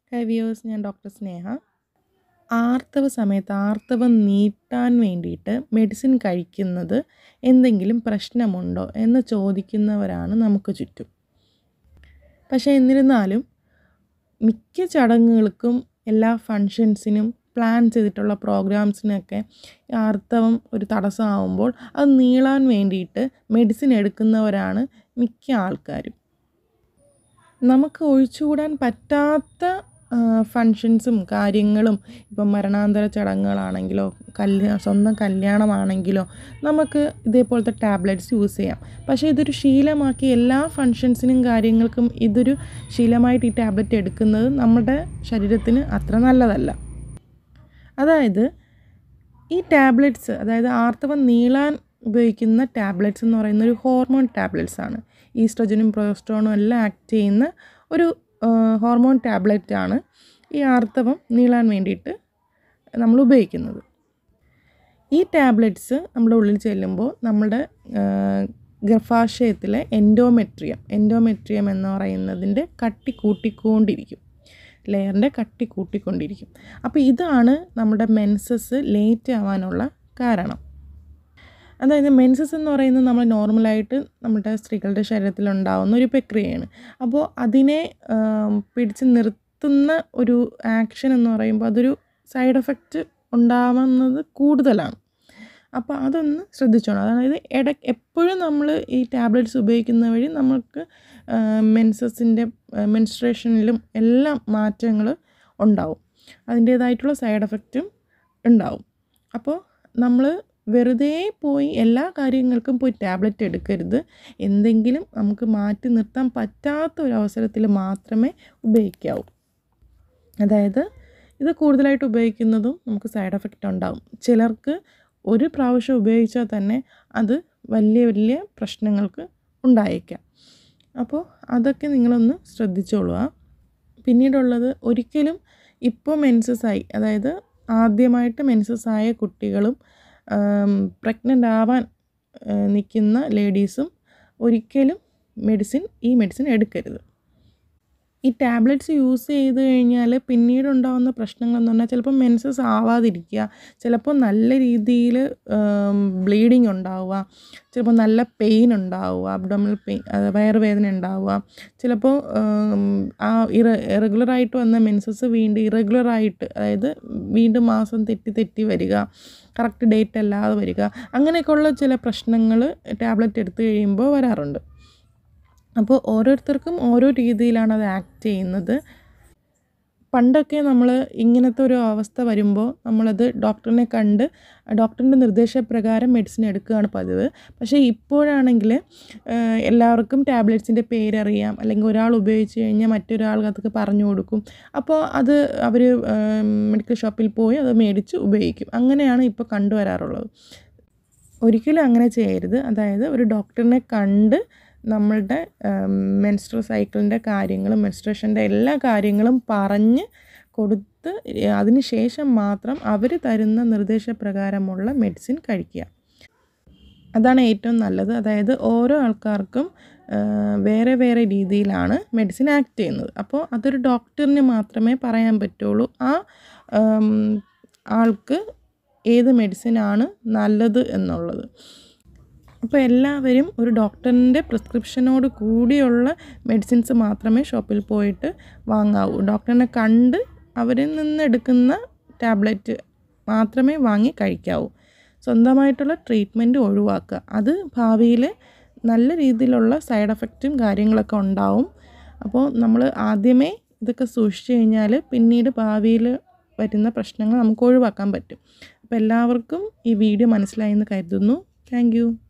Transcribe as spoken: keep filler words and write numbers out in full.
High viewers, ഞാൻ doctor Sneha. ആർത്തവ സമയത്ത് ആർത്തവം നീട്ടാൻ വേണ്ടിയിട്ട് മെഡിസിൻ കഴിക്കുന്നത് എന്തെങ്കിലും പ്രശ്നമുണ്ടോ എന്ന് ചോദിക്കുന്നവരാണ് നമുക്ക് ചുറ്റും. പക്ഷേ എന്നിരുന്നാലും മിക്ക ചടങ്ങുകൾക്കും എല്ലാ ഫങ്ഷൻസിനും പ്ലാൻ ചെയ്തിട്ടുള്ള പ്രോഗ്രാംസിനൊക്കെ ആർത്തവം ഒരു തടസ്സമാകുമ്പോൾ അത് നീളാൻ വേണ്ടിയിട്ട് മെഡിസിൻ എടുക്കുന്നവരാണ് മിക്ക ആൾക്കാരും. നമുക്ക് ഒഴിച്ചുകൂടാൻ പറ്റാത്ത ഫങ്ഷൻസും കാര്യങ്ങളും ഇപ്പം മരണാന്തര ചടങ്ങുകളാണെങ്കിലോ കല്യാ സ്വന്തം കല്യാണമാണെങ്കിലോ നമുക്ക് ഇതേപോലത്തെ ടാബ്ലറ്റ്സ് യൂസ് ചെയ്യാം. പക്ഷേ ഇതൊരു ശീലമാക്കി എല്ലാ ഫങ്ഷൻസിനും കാര്യങ്ങൾക്കും ഇതൊരു ശീലമായിട്ട് ഈ ടാബ്ലറ്റ് എടുക്കുന്നത് നമ്മുടെ ശരീരത്തിന് അത്ര നല്ലതല്ല. അതായത് ഈ ടാബ്ലറ്റ്സ്, അതായത് ആർത്തവം നീളാൻ ഉപയോഗിക്കുന്ന ടാബ്ലറ്റ്സ് എന്ന് പറയുന്ന ഒരു ഹോർമോൺ ടാബ്ലറ്റ്സ് ആണ്. ഈസ്ട്രജനും പ്രൊജസ്ട്രോണും എല്ലാം ആക്ട് ചെയ്യുന്ന ഒരു ഹോർമോൺ ടാബ്ലറ്റാണ് ഈ ആർത്തവം നീളാൻ വേണ്ടിയിട്ട് നമ്മൾ ഉപയോഗിക്കുന്നത്. ഈ ടാബ്ലറ്റ്സ് നമ്മുടെ ഉള്ളിൽ ചെല്ലുമ്പോൾ നമ്മുടെ ഗർഭാശയത്തിലെ എൻഡോമെട്രിയം എൻഡോമെട്രിയം എന്ന് പറയുന്നതിൻ്റെ കട്ടി കൂട്ടിക്കൊണ്ടിരിക്കും, ലെയറിൻ്റെ കട്ടി കൂട്ടിക്കൊണ്ടിരിക്കും. അപ്പോൾ ഇതാണ് നമ്മുടെ മെൻസസ് ലേറ്റ് ആവാനുള്ള കാരണം. അതായത് മെൻസസ് എന്ന് പറയുന്നത് നമ്മൾ നോർമലായിട്ട് നമ്മുടെ സ്ത്രീകളുടെ ശരീരത്തിലുണ്ടാകുന്ന ഒരു പ്രക്രിയയാണ്. അപ്പോൾ അതിനെ പിടിച്ച് നിർത്തുന്ന ഒരു ആക്ഷൻ എന്ന് പറയുമ്പോൾ അതൊരു സൈഡ് എഫക്റ്റ് ഉണ്ടാവുന്നത് കൂടുതലാണ്. അപ്പോൾ അതൊന്ന് ശ്രദ്ധിച്ചോണം. അതായത് ഇട എപ്പോഴും നമ്മൾ ഈ ടാബ്ലറ്റ്സ് ഉപയോഗിക്കുന്ന വഴി നമുക്ക് മെൻസസിൻ്റെ മെൻസ്ട്രേഷനിലും എല്ലാം മാറ്റങ്ങൾ ഉണ്ടാവും, അതിൻ്റേതായിട്ടുള്ള സൈഡ് എഫക്റ്റും ഉണ്ടാവും. അപ്പോൾ നമ്മൾ വെറുതെ പോയി എല്ലാ കാര്യങ്ങൾക്കും പോയി ടാബ്ലറ്റ് എടുക്കരുത്. എന്തെങ്കിലും നമുക്ക് മാറ്റി നിർത്താൻ പറ്റാത്ത ഒരു അവസരത്തിൽ മാത്രമേ ഉപയോഗിക്കാവൂ. അതായത് ഇത് കൂടുതലായിട്ട് ഉപയോഗിക്കുന്നതും നമുക്ക് സൈഡ് എഫക്റ്റ് ഉണ്ടാകും. ചിലർക്ക് ഒരു പ്രാവശ്യം ഉപയോഗിച്ചാൽ തന്നെ അത് വലിയ വലിയ പ്രശ്നങ്ങൾക്ക് ഉണ്ടായേക്കാം. അപ്പോൾ അതൊക്കെ നിങ്ങളൊന്ന് ശ്രദ്ധിച്ചോളുക. പിന്നീടുള്ളത്, ഒരിക്കലും ഇപ്പോൾ മെൻസസ്സായി, അതായത് ആദ്യമായിട്ട് മെൻസസ്സായ കുട്ടികളും പ്രഗ്നൻ്റ് ആവാൻ നിൽക്കുന്ന ലേഡീസും ഒരിക്കലും മെഡിസിൻ ഈ മെഡിസിൻ എടുക്കരുത്. ഈ ടാബ്ലറ്റ്സ് യൂസ് ചെയ്ത് കഴിഞ്ഞാൽ പിന്നീട് ഉണ്ടാകുന്ന പ്രശ്നങ്ങളെന്ന് പറഞ്ഞാൽ ചിലപ്പോൾ മെൻസസ് ആവാതിരിക്കുക, ചിലപ്പോൾ നല്ല രീതിയിൽ ബ്ലീഡിങ് ഉണ്ടാവുക, ചിലപ്പോൾ നല്ല പെയിൻ ഉണ്ടാവുക, അബ്ഡോമിനൽ പെയിൻ, വയറുവേദന ഉണ്ടാവുക, ചിലപ്പോൾ ആ ഇറ ഇറഗുലറായിട്ട് വന്ന മെൻസസ് വീണ്ടും ഇറഗുലറായിട്ട്, അതായത് വീണ്ടും മാസം തെറ്റി തെറ്റി വരിക, കറക്റ്റ് ഡേറ്റ് അല്ലാതെ വരിക, അങ്ങനെയൊക്കെയുള്ള ചില പ്രശ്നങ്ങൾ ടാബ്ലറ്റ് എടുത്തു കഴിയുമ്പോൾ വരാറുണ്ട്. അപ്പോൾ ഓരോരുത്തർക്കും ഓരോ രീതിയിലാണ് അത് ആക്ട് ചെയ്യുന്നത്. പണ്ടൊക്കെ നമ്മൾ ഇങ്ങനത്തെ ഒരു അവസ്ഥ വരുമ്പോൾ നമ്മളത് ഡോക്ടറിനെ കണ്ട് ഡോക്ടറിൻ്റെ നിർദ്ദേശപ്രകാരം മെഡിസിൻ എടുക്കുകയാണ് പതിവ്. പക്ഷേ ഇപ്പോഴാണെങ്കിൽ എല്ലാവർക്കും ടാബ്ലറ്റ്സിൻ്റെ പേരറിയാം, അല്ലെങ്കിൽ ഒരാൾ ഉപയോഗിച്ച് കഴിഞ്ഞാൽ മറ്റൊരാൾക്ക് അതൊക്കെ പറഞ്ഞു കൊടുക്കും. അപ്പോൾ അത് അവർ മെഡിക്കൽ ഷോപ്പിൽ പോയി അത് മേടിച്ച് ഉപയോഗിക്കും. അങ്ങനെയാണ് ഇപ്പോൾ കണ്ടുവരാറുള്ളത്. ഒരിക്കലും അങ്ങനെ ചെയ്യരുത്. അതായത് ഒരു ഡോക്ടറിനെ കണ്ട് നമ്മളുടെ മെൻസ്ട്രൽ സൈക്കിളിൻ്റെ കാര്യങ്ങളും മെൻസ്ട്രേഷൻ്റെ എല്ലാ കാര്യങ്ങളും പറഞ്ഞ് കൊടുത്ത് അതിന് ശേഷം മാത്രം അവർ തരുന്ന നിർദ്ദേശപ്രകാരമുള്ള മെഡിസിൻ കഴിക്കുക. അതാണ് ഏറ്റവും നല്ലത്. അതായത് ഓരോ ആൾക്കാർക്കും വേറെ വേറെ രീതിയിലാണ് മെഡിസിൻ ആക്ട് ചെയ്യുന്നത്. അപ്പോൾ അതൊരു ഡോക്ടറിന് മാത്രമേ പറയാൻ പറ്റുള്ളൂ ആ ആൾക്ക് ഏത് മെഡിസിനാണ് നല്ലത് എന്നുള്ളത്. അപ്പോൾ എല്ലാവരും ഒരു ഡോക്ടറിൻ്റെ പ്രിസ്ക്രിപ്ഷനോട് കൂടിയുള്ള മെഡിസിൻസ് മാത്രമേ ഷോപ്പിൽ പോയിട്ട് വാങ്ങാവൂ. ഡോക്ടറിനെ കണ്ട് അവരിൽ നിന്നെടുക്കുന്ന ടാബ്ലറ്റ് മാത്രമേ വാങ്ങി കഴിക്കാവൂ. സ്വന്തമായിട്ടുള്ള ട്രീറ്റ്മെൻറ്റ് ഒഴിവാക്കുക. അത് ഭാവിയിൽ നല്ല രീതിയിലുള്ള സൈഡ് എഫക്റ്റും കാര്യങ്ങളൊക്കെ ഉണ്ടാവും. അപ്പോൾ നമ്മൾ ആദ്യമേ ഇതൊക്കെ സൂക്ഷിച്ചു കഴിഞ്ഞാൽ പിന്നീട് ഭാവിയിൽ വരുന്ന പ്രശ്നങ്ങൾ നമുക്ക് ഒഴിവാക്കാൻ പറ്റും. അപ്പോൾ എല്ലാവർക്കും ഈ വീഡിയോ മനസ്സിലായി എന്ന് കരുതുന്നു. Thank U.